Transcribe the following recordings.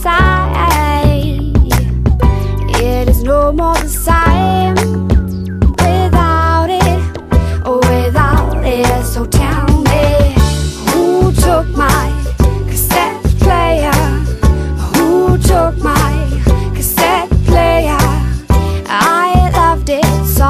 inside. It is no more the same without it, without it. So tell me, who took my cassette player? Who took my cassette player? I loved it so,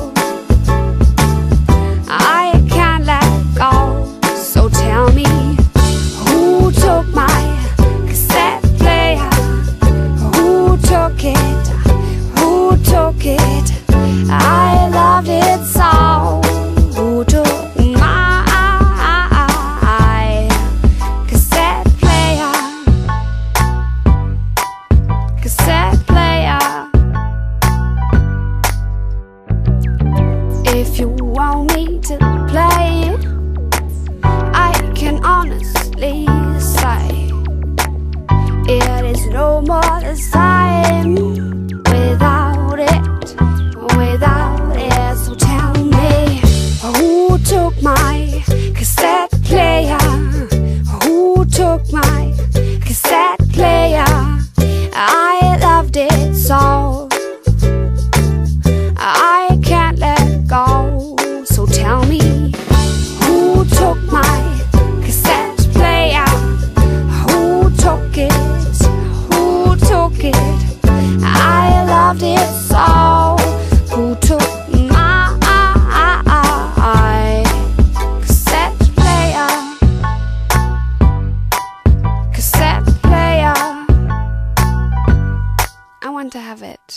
I can't let go. So tell me, who took my cassette player? Who took it? Who took it? I loved it so. Who took my cassette player? Cassette player. If you want me to play it, I can honestly say it is no more the same without it, without it. So tell me, who took my cassette player? Who took my cassette player? I loved it so, I can't let go. So tell me, who took my cassette player? Who took it? Who took it? I loved it so. Who took my cassette player? Cassette player. I want to have it.